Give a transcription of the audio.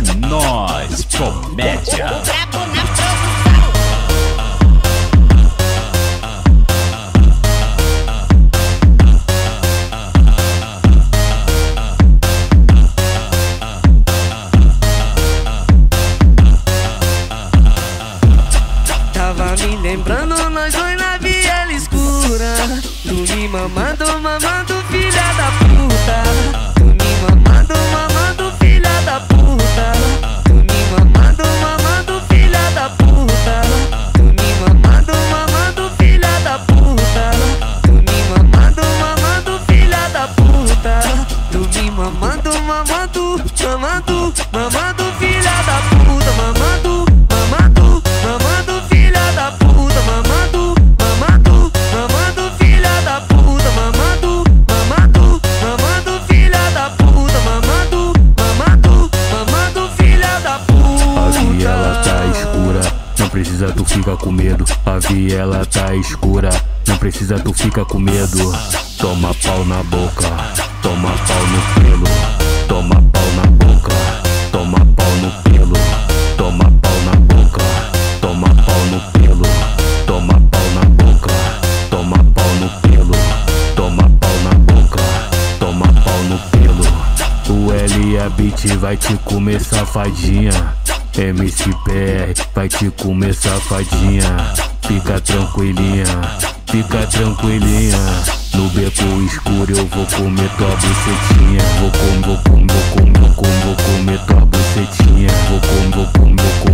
É nóis, comédia. Tava me lembrando, nós dois na viela escura. Tu me mamando, mamando, filha da puta. Tu me mamando, mamando, filha da puta. Tu me mamando, mamando, filha da puta. Tu me mamando, mamando, filha da puta. Tu me mamando, mamando, filha da puta. Tu me mamando, mamando, mamando, mamando, filha da puta. Mamando, mamando, mamando, filha da puta. Mamando, mamando, mamando, filha da puta. Mamando, mamando, mamando, filha da puta. Mamando, mamando, mamando, filha da puta. A viela tá escura, não precisa tu fica com medo. A viela tá escura, não precisa tu fica com medo. Toma pau na boca, toma pau no pelo. Toma pau na boca, toma pau no pelo. Toma pau na boca, toma pau no pelo. Toma pau na boca, toma pau no pelo. Toma pau na boca, toma pau no pelo. O L a beat vai te comer, safadinha. MCPR vai te comer, safadinha. Fica tranquilinha, fica tranquilinha. No beco escuro eu vou comer tua bucetinha. Vou comer tua bucetinha. Vou comer